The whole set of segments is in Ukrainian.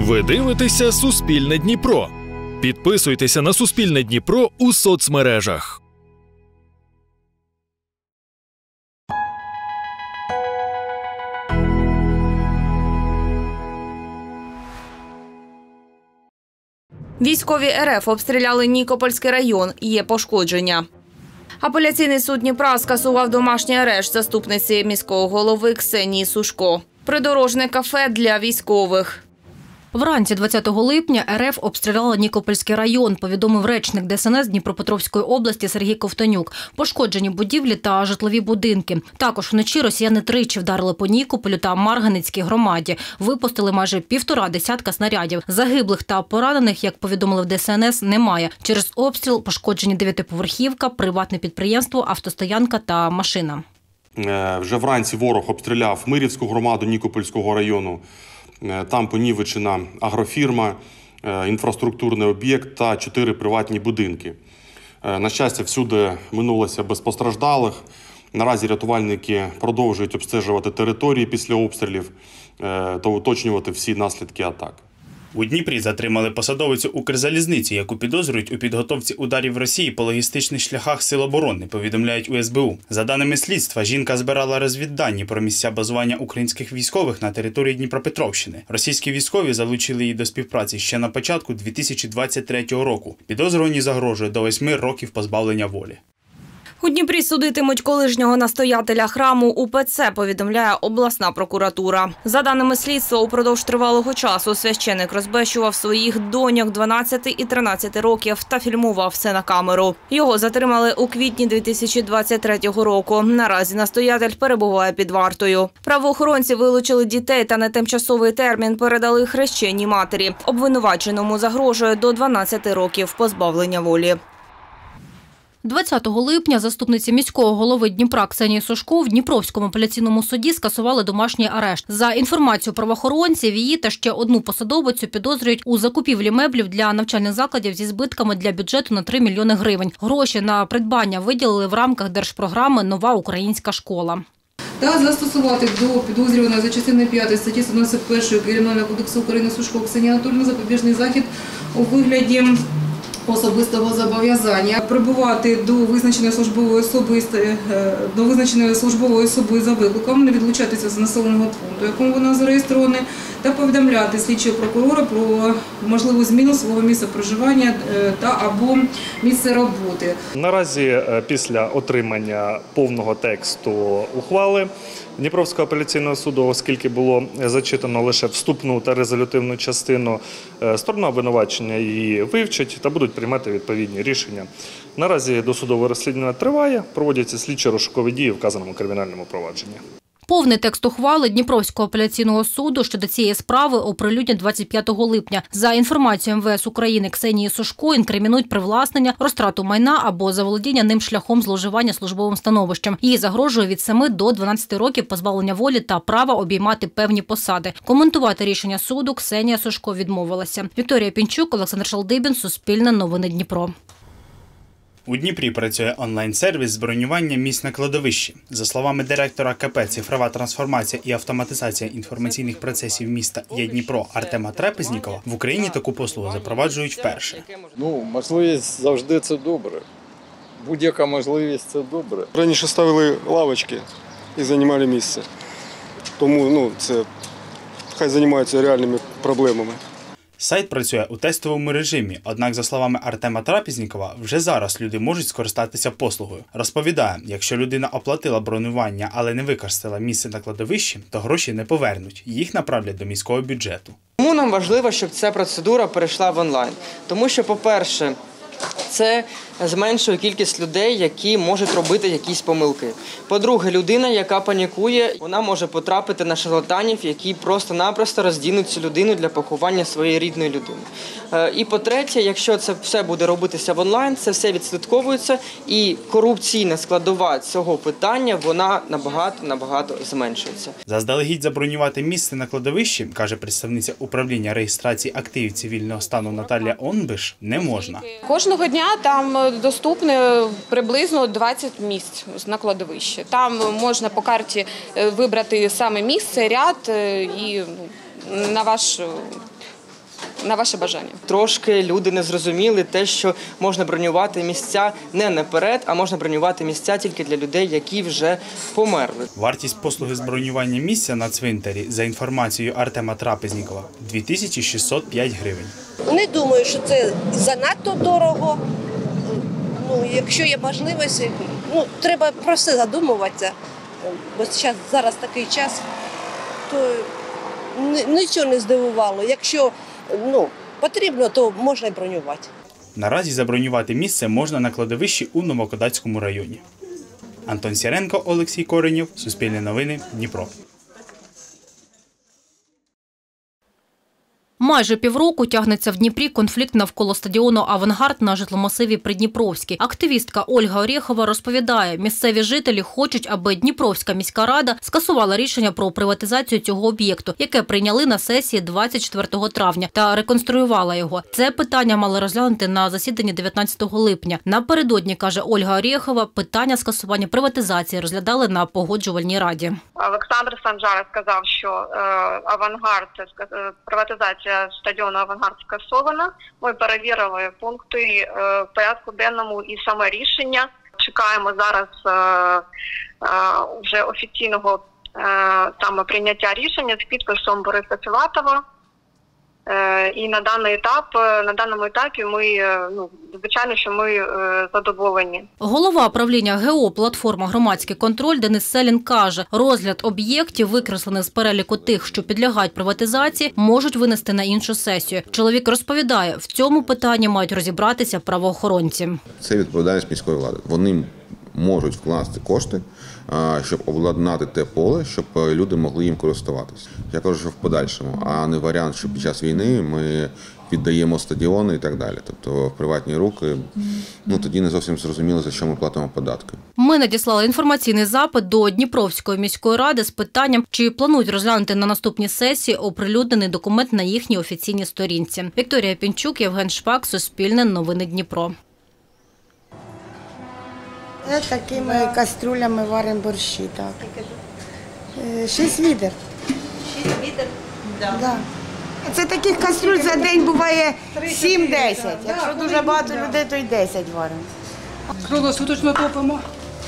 Ви дивитеся «Суспільне Дніпро». Підписуйтеся на «Суспільне Дніпро» у соцмережах. Військові РФ обстріляли Нікопольський район. Є пошкодження. Апеляційний суд Дніпра скасував домашній арешт заступниці міського голови Ксенії Сушко. Придорожне кафе для військових. Вранці 20 липня РФ обстріляла Нікопольський район, повідомив речник ДСНС Дніпропетровської області Сергій Ковтонюк. Пошкоджені будівлі та житлові будинки. Також вночі росіяни тричі вдарили по Нікополю та Марганецькій громаді. Випустили майже 1,5 десятка снарядів. Загиблих та поранених, як повідомили в ДСНС, немає. Через обстріл пошкоджені 9-поверхівка, приватне підприємство, автостоянка та машина. Вже вранці ворог обстріляв Мирівську громаду Нікопольського району. Там понівечена агрофірма, інфраструктурний об'єкт та 4 приватні будинки. На щастя, всюди минулося без постраждалих. Наразі рятувальники продовжують обстежувати території після обстрілів та уточнювати всі наслідки атак. У Дніпрі затримали посадовицю Укрзалізниці, яку підозрюють у підготовці ударів Росії по логістичних шляхах Сил оборони, повідомляють у СБУ. За даними слідства, жінка збирала розвіддані про місця базування українських військових на території Дніпропетровщини. Російські військові залучили її до співпраці ще на початку 2023 року. Підозрюваній загрожує до 8 років позбавлення волі. У Дніпрі судитимуть колишнього настоятеля храму УПЦ, повідомляє обласна прокуратура. За даними слідства, упродовж тривалого часу священик розбещував своїх доньок 12 і 13 років та фільмував все на камеру. Його затримали у квітні 2023 року. Наразі настоятель перебуває під вартою. Правоохоронці вилучили дітей та на тимчасовий термін передали хрещеній матері. Обвинуваченому загрожує до 12 років позбавлення волі. 20 липня заступниці міського голови Дніпра Ксенії Сушко в Дніпровському апеляційному суді скасували домашній арешт. За інформацією правоохоронців, її та ще одну посадовицю підозрюють у закупівлі меблів для навчальних закладів зі збитками для бюджету на 3 мільйони гривень. Гроші на придбання виділили в рамках держпрограми «Нова українська школа». Та застосувати до підозрюваної за частиною 5 статті 191 Кримінального кодексу України Сушко Ксенії Анатоліївни запобіжний захід у вигляді особистого зобов'язання прибувати до визначеної службової особи за викликом, не відлучатися з населеного пункту, якому вона зареєстрована, та повідомляти слідчого прокурора про можливу зміну свого місця проживання та або місце роботи. Наразі після отримання повного тексту ухвали Дніпровського апеляційного суду, оскільки було зачитано лише вступну та резолютивну частину, сторона обвинувачення її вивчить та будуть приймати відповідні рішення. Наразі досудове розслідування триває, проводяться слідчо-розшукові дії в вказаному кримінальному провадженні. Повний текст ухвали Дніпровського апеляційного суду щодо цієї справи оприлюднять 25 липня. За інформацією МВС України, Ксенії Сушко інкримінують привласнення, розтрату майна або заволодіння ним шляхом зловживання службовим становищем. Їй загрожує від 7 до 12 років позбавлення волі та права обіймати певні посади. Коментувати рішення суду Ксенія Сушко відмовилася. Вікторія Пінчук, Олександр Шалдибін, Суспільне новини Дніпро. У Дніпрі працює онлайн-сервіс з бронювання місць на кладовищі. За словами директора КП «Цифрова трансформація і автоматизація інформаційних процесів міста «Є Дніпро» Артема Трапезнікова, в Україні таку послугу запроваджують вперше. Можливість завжди – це добре. Будь-яка можливість – це добре. Раніше ставили лавочки і займали місце. Тому це хай займаються реальними проблемами. Сайт працює у тестовому режимі, однак, за словами Артема Трапезнікова, вже зараз люди можуть скористатися послугою. Розповідає, якщо людина оплатила бронювання, але не використала місце на кладовищі, то гроші не повернуть, їх направлять до міського бюджету. Тому нам важливо, щоб ця процедура перейшла в онлайн. Тому що, по-перше, це зменшує кількість людей, які можуть робити якісь помилки. По-друге, людина, яка панікує, вона може потрапити на шарлатанів, які просто-напросто роздінуть цю людину для поховання своєї рідної людини. І по-третє, якщо це все буде робитися в онлайн, це все відслідковується, і корупційна складова цього питання, вона набагато зменшується. Заздалегідь забронювати місце на кладовищі, каже представниця управління реєстрації активів цивільного стану Наталія Онбиш, не можна. Кожного дня там доступне приблизно 20 місць на кладовищі. Там можна по карті вибрати саме місце, ряд і на ваш на ваше бажання. Трошки люди не зрозуміли те, що можна бронювати місця не наперед, а можна бронювати місця тільки для людей, які вже померли. Вартість послуги з бронювання місця на цвинтарі, за інформацією Артема Трапезнікова, 2605 гривень. Не думаю, що це занадто дорого. Якщо є можливість, треба про все задумуватися, бо зараз такий час, то нічого не здивувало. Якщо потрібно, то можна й бронювати. Наразі забронювати місце можна на кладовищі у Новокодацькому районі. Антон Сіренко, Олексій Коренєв, Суспільне новини, Дніпро. Майже півроку тягнеться в Дніпрі конфлікт навколо стадіону «Авангард» на житломасиві Придніпровський. Активістка Ольга Орєхова розповідає, місцеві жителі хочуть, аби Дніпровська міська рада скасувала рішення про приватизацію цього об'єкту, яке прийняли на сесії 24 травня, та реконструювала його. Це питання мали розглянути на засіданні 19 липня. Напередодні, каже Ольга Орєхова, питання скасування приватизації розглядали на погоджувальній раді. Олександр Санжара сказав, що «Авангард», приватизація стадіону «Авангард» скасована. Ми перевірили пункти в порядку денному і саме рішення. Чекаємо зараз вже офіційного саме прийняття рішення з підписом Бориса Філатова. І на даному етапі ми, звичайно, що ми задоволені. Голова правління ГО «Платформа Громадський контроль» Денис Селін каже, розгляд об'єктів, викреслених з переліку тих, що підлягають приватизації, можуть винести на іншу сесію. Чоловік розповідає, в цьому питанні мають розібратися правоохоронці. Це відповідальність міської влади. Вони можуть вкласти кошти, щоб обладнати те поле, щоб люди могли їм користуватися. Я кажу, що в подальшому, а не варіант, що під час війни ми віддаємо стадіони і так далі. Тобто в приватні руки, тоді не зовсім зрозуміло, за що ми платимо податки. Ми надіслали інформаційний запит до Дніпровської міської ради з питанням, чи планують розглянути на наступній сесії оприлюднений документ на їхній офіційній сторінці. Вікторія Пінчук, Євген Шпак, Суспільне новини Дніпро. Такими каструлями варимо борщі, так. 6 відер. 6 відер? Да. Це таких каструль за день буває 7-10. Якщо дуже багато людей, то й 10 варимо. Круглосуточно топимо.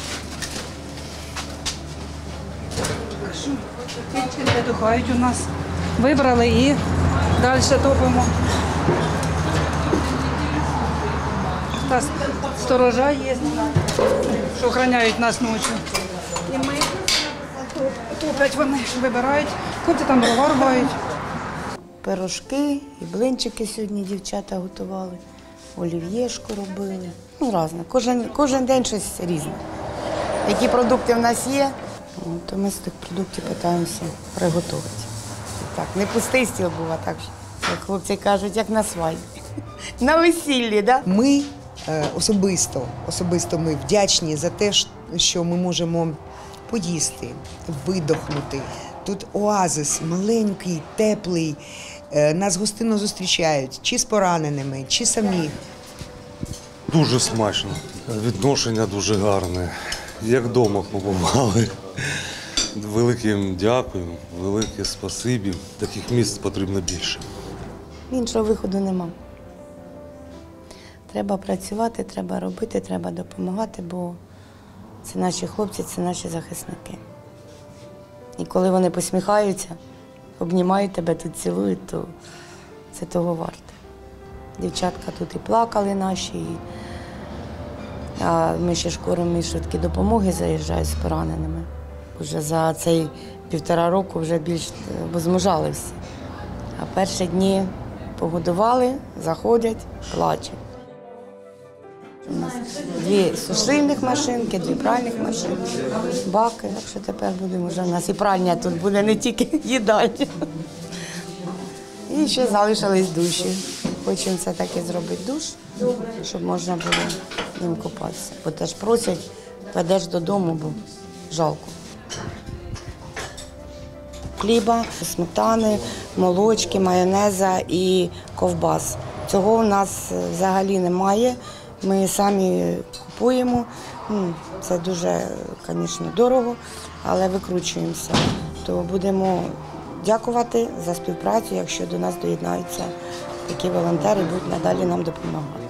Пічки видухають у нас. Вибрали і далі топимо. Та сторожа є, що охороняють нас ночі. І ми топлять вони, вибирають, хлопці там дрова рубають. Пирожки і блинчики сьогодні дівчата готували, олів'єшку робили. Різне. Кожен день щось різне. Які продукти в нас є, то ми з тих продуктів намагаємося приготувати. Так, не пустий стіл був, а так, як хлопці кажуть, як на свадьбі. На весіллі, так? Ми особисто ми вдячні за те, що ми можемо поїсти, видохнути. Тут оазис маленький, теплий, нас гостинно зустрічають, чи з пораненими, чи самі. Дуже смачно, відношення дуже гарне, як вдома побували. Велике їм дякую, велике спасибі, таких місць потрібно більше. Іншого виходу нема. Треба працювати, треба робити, треба допомагати, бо це наші хлопці, це наші захисники. І коли вони посміхаються, обнімають тебе, тут цілують, то це того варте. Дівчатка тут і плакали наші, а ми ще шкурами швидкі допомоги заїжджають з пораненими. Вже за цей 1,5 року вже більш возмужали всі. А перші дні погодували, заходять, плачуть. У нас 2 сушильних машинки, 2 пральних машинки, баки. Так що тепер будемо вже, у нас і пральня тут буде, не тільки їдальня. І ще залишились душі. Хочемо це таки зробити душ, щоб можна було ним купатися. Бо теж просять, ведеш додому, бо жалко. Хліба, сметани, молочки, майонеза і ковбас. Цього у нас взагалі немає. Ми самі купуємо. Це дуже, звісно, дорого, але викручуємося. То будемо дякувати за співпрацю, якщо до нас доєднаються які волонтери будуть надалі нам допомагати.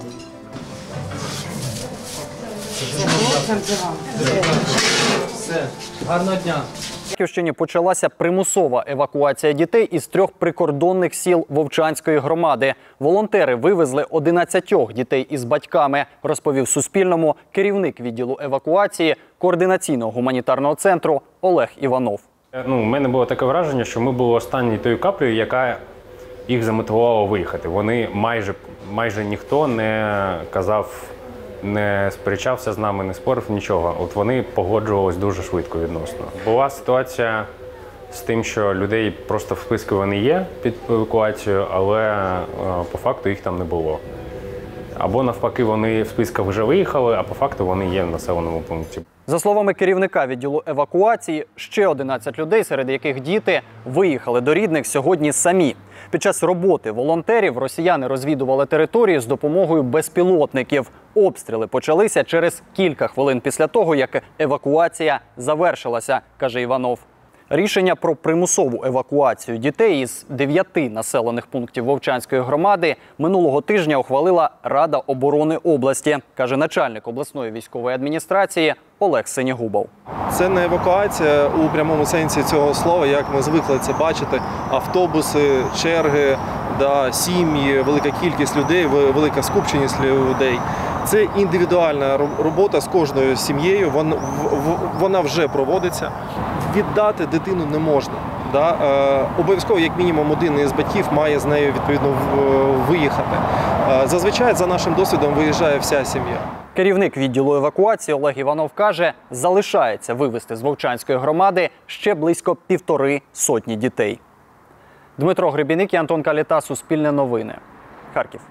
Все. Гарного дня. На Харківщині почалася примусова евакуація дітей із 3 прикордонних сіл Вовчанської громади. Волонтери вивезли 11 дітей із батьками, розповів Суспільному керівник відділу евакуації Координаційного гуманітарного центру Олег Іванов. У мене було таке враження, що ми були останньою тою каплею, яка їх замотивувала виїхати. Вони майже ніхто не казав, не сперечався з нами, не спорив нічого. От вони погоджувались дуже швидко відносно. Була ситуація з тим, що людей просто в списку вони є під евакуацією, але по факту їх там не було. Або навпаки, вони в списках вже виїхали, а по факту вони є в населеному пункті. За словами керівника відділу евакуації, ще 11 людей, серед яких діти, виїхали до рідних сьогодні самі. Під час роботи волонтерів росіяни розвідували територію з допомогою безпілотників. Обстріли почалися через кілька хвилин після того, як евакуація завершилася, каже Іванов. Рішення про примусову евакуацію дітей із 9 населених пунктів Вовчанської громади минулого тижня ухвалила Рада оборони області, каже начальник обласної військової адміністрації Олег Синігубов. Це не евакуація у прямому сенсі цього слова, як ми звикли це бачити. Автобуси, черги, сім'ї, велика кількість людей, велика скупченість людей. Це індивідуальна робота з кожною сім'єю, вона вже проводиться. Віддати дитину не можна. Обов'язково, як мінімум, один із батьків має з нею, відповідно, виїхати. Зазвичай, за нашим досвідом, виїжджає вся сім'я. Керівник відділу евакуації Олег Іванов каже, залишається вивезти з Вовчанської громади ще близько 150 дітей. Дмитро Гребіник і Антон Каліта, Суспільне новини. Харків.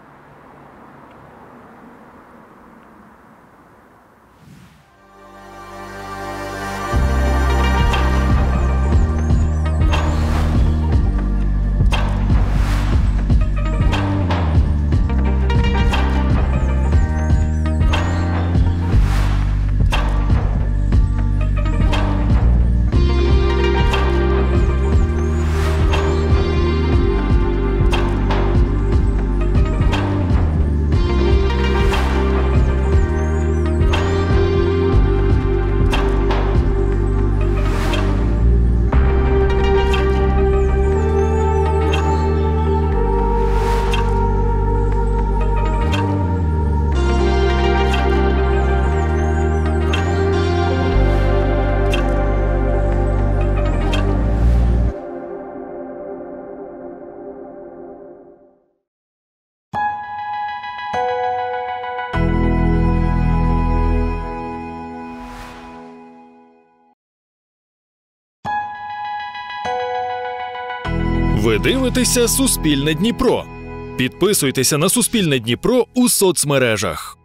Ви дивитеся Суспільне Дніпро. Підписуйтеся на Суспільне Дніпро у соцмережах.